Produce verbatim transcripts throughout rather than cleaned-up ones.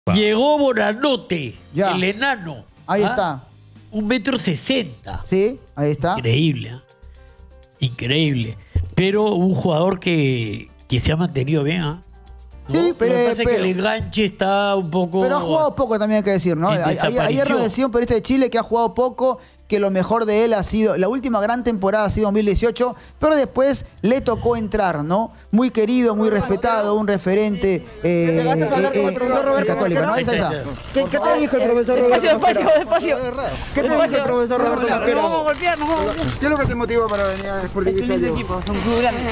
Pa. Llegó Bonanote, Ya. el enano. Ahí ¿ah? está. Un metro sesenta. Sí, ahí está. Increíble, ¿eh? Increíble. Pero un jugador que, que se ha mantenido bien, ¿ah? ¿no? Sí, pero- Lo que pasa es pero- que el enganche está un poco... Pero ha jugado poco también, hay que decir, ¿no? En Ayer desaparición. nos decía un periodista de Chile que ha jugado poco, que lo mejor de él ha sido, la última gran temporada ha sido dos mil dieciocho, pero después le tocó entrar, ¿no? Muy querido, muy respetado, un referente eh, eh, eh, eh, católico, ¿no? Esa, esa. ¿Qué, ¿Qué te dijo el profesor Roberto Despacio, Mosquera? despacio, despacio. ¿Qué te dijo el profesor Roberto No Mosquera? vamos a golpear, no vamos a golpear. ¿Qué es lo que te motiva para venir a Es un Sporting lindo equipo, son un club grande.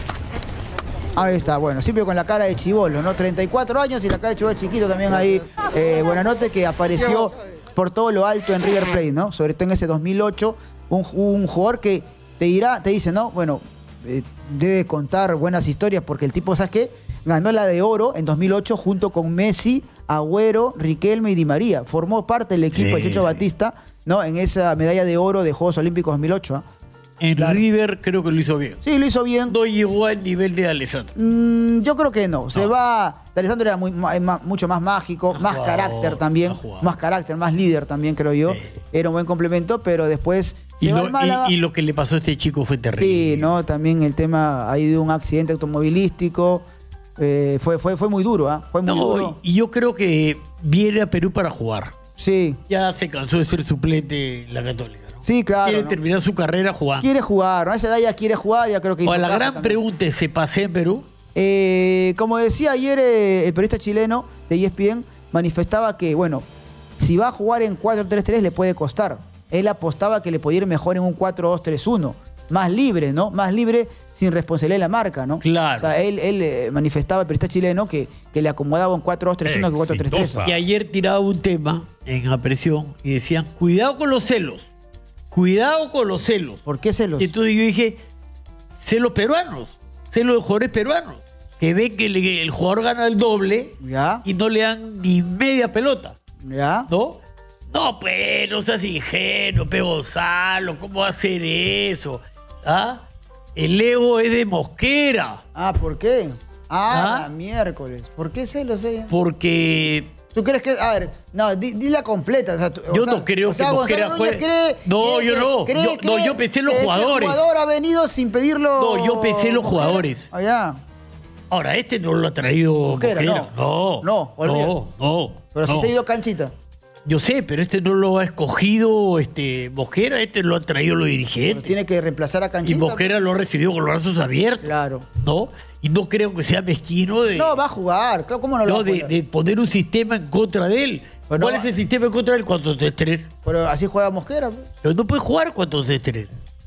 Ahí está, bueno, siempre con la cara de chibolo, ¿no? treinta y cuatro años y la cara de chibolo chiquito también ahí. Eh, Buenanote que apareció por todo lo alto en River Plate, ¿no? Sobre todo en ese dos mil ocho, un, un jugador que te dirá, te dice, ¿no? Bueno, eh, debe contar buenas historias porque el tipo, ¿sabes qué? Ganó la de oro en dos mil ocho junto con Messi, Agüero, Riquelme y Di María. Formó parte del equipo Sí, de Checho sí. Batista, ¿no? En esa medalla de oro de Juegos Olímpicos dos mil ocho, ¿ah? En River creo que lo hizo bien. Sí, lo hizo bien. No llegó al nivel de Alessandro. Mm, yo creo que no. Se No. va. De Alessandro era muy, ma- ma- mucho más mágico, Más más jugador, carácter también. más jugador. Más carácter, más líder también, creo yo. Sí. Era un buen complemento, pero después Y se va lo, al Málaga. y- y lo que le pasó a este chico fue terrible. Sí, ¿no? También el tema ahí de un accidente automovilístico. eh, fue, fue, fue muy duro, ¿ah? Fue muy No, duro. y, y yo creo que viene a Perú para jugar. Sí, Ya se cansó de ser suplente en la Católica, ¿no? sí, claro. Quiere ¿no? terminar su carrera jugando. Quiere jugar, ¿no? A esa edad ya quiere jugar, ya creo que hizo O la caja gran también. pregunta es, ¿se pasea en Perú? Eh, como decía ayer eh, el periodista chileno de E S P N, manifestaba que, bueno, si va a jugar en cuatro tres tres le puede costar. Él apostaba que le podía ir mejor en un cuatro dos tres uno. Más libre, ¿no? Más libre sin responsabilidad de la marca, ¿no? Claro. O sea, él, él eh, manifestaba, el periodista chileno, que, que le acomodaba un cuatro dos tres uno que cuatro tres tres. Exitosa. Y ayer tiraba un tema en la presión y decían, cuidado con los celos. Cuidado con los celos. ¿Por qué celos? Y entonces yo dije, celos peruanos. Celos de jugadores peruanos. Que ven que le- el jugador gana el doble ¿Ya? y no le dan ni media pelota. ¿Ya? ¿No? No, pues, no seas ingenuo, Pe Gonzalo, ¿cómo va a hacer eso? ¿Ah? El ego es de Mosquera, Ah, ¿por qué? Ah, ¿Ah? miércoles. ¿Por qué celos ella? porque ¿Tú crees que.? A ver, no, di, di la completa. O sea, tú- yo o sea, no creo o sea, que Mosquera Gonzalo Núñez fue- cree No, que- yo que- no. cree Yo- no, que- yo pensé en los que- jugadores. Que el jugador ha venido sin pedirlo. No, yo pensé en los Mosquera. jugadores. Allá. ahora este no lo ha traído Mosquera, Mosquera. no. No, No, olvida. no, no. Pero no. si se ha ido canchita. Yo sé, pero este no lo ha escogido este Mosquera, este lo han traído los Pero dirigentes. tiene que reemplazar a Y canchita. Mosquera lo ha recibido con los brazos abiertos. Claro. ¿No? Y no creo que sea mezquino de. No, va a jugar. Claro, ¿cómo no lo No, va a de, jugar? de poner un sistema en contra de él. Pero ¿Cuál no es va- el sistema en contra de él? cuatro tres tres. Pero así juega Mosquera. pues. Pero no puede jugar cuatro tres tres.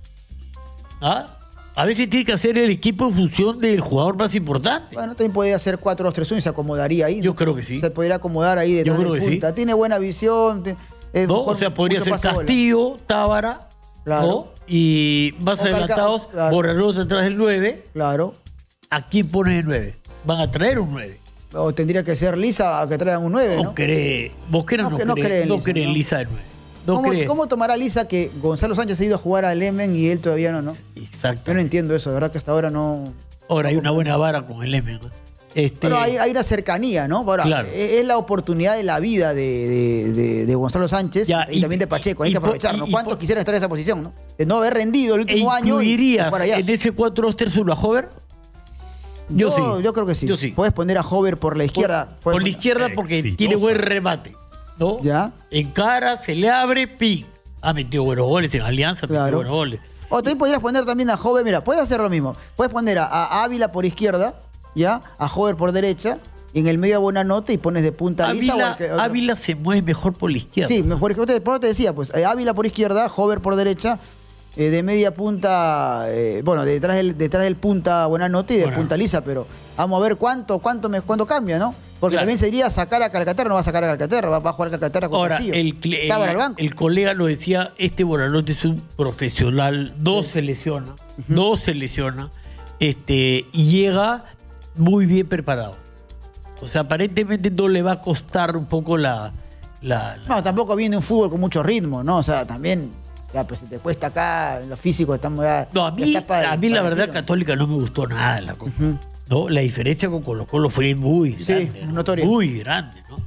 ¿Ah? A veces tiene que hacer el equipo en función del jugador más importante. Bueno, también podría hacer cuatro dos tres uno y se acomodaría ahí. ¿no? Yo creo que sí. Se podría acomodar ahí detrás Yo creo de que sí. punta. Tiene buena visión. te- es ¿No? mejor- O sea, podría mucho ser pase bola. Castillo, Tábara, Claro. ¿no? Y más O Calca- adelantados, claro. Borrelot detrás del nueve. Claro. ¿A quién pones el nueve? Van a traer un nueve. O tendría que ser Lisa a que traigan un nueve, No, ¿no? cree. Mosquera No no, que- no cree, cree en no Lisa, cree en ¿no? Lisa de nueve. No ¿Cómo, cree. cómo tomará Lisa que Gonzalo Sánchez ha ido a jugar al Emen y él todavía no, no? Exacto. Yo no entiendo eso, de verdad que hasta ahora no... Ahora hay una buena vara con el M. ¿no? Este, Pero hay, hay una cercanía, ¿no? Ahora, Claro. es es la oportunidad de la vida de, de- de- de Gonzalo Sánchez Ya, y, y- también de Pacheco. Hay y que po- aprovechar, ¿no? y- y ¿Cuántos po- quisieran estar en esa posición, no? De no haber rendido el ¿E último año y, y incluirías para allá. en ese cuatro dos tres uno a Hover? Yo, sí. Yo creo que sí. Yo sí. Puedes poner a Hover por la izquierda. Por, puedes por la poner- izquierda porque Exitosa. tiene buen remate. ¿No? Ya. Encara, se le abre, pin. Ha metido buenos goles en Alianza, ha metido Claro. buenos goles. O también podrías poner también a Hover, mira, puedes hacer lo mismo. Puedes poner a, a Ávila por izquierda, ¿ya? A Hover por derecha, y en el medio a Buenanote y pones de punta a Lisa. o Ávila, al que- otro. Ávila se mueve mejor por la izquierda. Sí, por ejemplo, te, por eso te decía, pues, eh, Ávila por izquierda, Hover por derecha, eh, de media punta, eh, bueno, detrás del, detrás del punta Buenanote y de Bueno. punta Lisa, pero vamos a ver cuánto, cuánto, me, cuánto cambia, ¿no? Porque Claro. también sería sacar a Calcaterra, no va a sacar a Calcaterra, va, va a jugar Calcaterra con Ahora, Castillo. el, cl- Estaba en el- el banco. el colega lo decía, este Bonanote es un profesional, no se lesiona, no se lesiona, este, y llega muy bien preparado. O sea, aparentemente no le va a costar un poco la... la- la- No, tampoco viene un fútbol con mucho ritmo, ¿no? O sea, también, ya, pues si te cuesta acá, en lo físico estamos ya... No, a ya mí, está para- a mí la para el verdad tiro. Católica no me gustó nada la Copa. Ujú. ¿No? La diferencia con Colo Colo fue muy Sí, grande. ¿no? notoria. Muy grande, ¿no?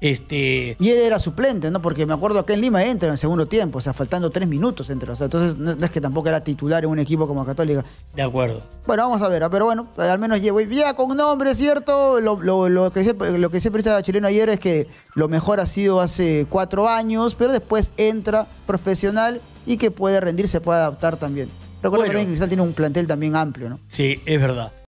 Este, Y él era suplente, ¿no? Porque me acuerdo acá en Lima entra en el segundo tiempo, o sea, faltando tres minutos entra. O sea, entonces no, no es que tampoco era titular en un equipo como Católica. de acuerdo. Bueno, vamos a ver, pero bueno, al menos llevo ya con nombre, ¿cierto? Lo, lo, lo que dice, lo que dice el periodista chileno ayer es que lo mejor ha sido hace cuatro años, pero después entra profesional y que puede rendir, se puede adaptar también. Recuerda Bueno. que Cristal tiene un plantel también amplio, ¿no? Sí, es verdad.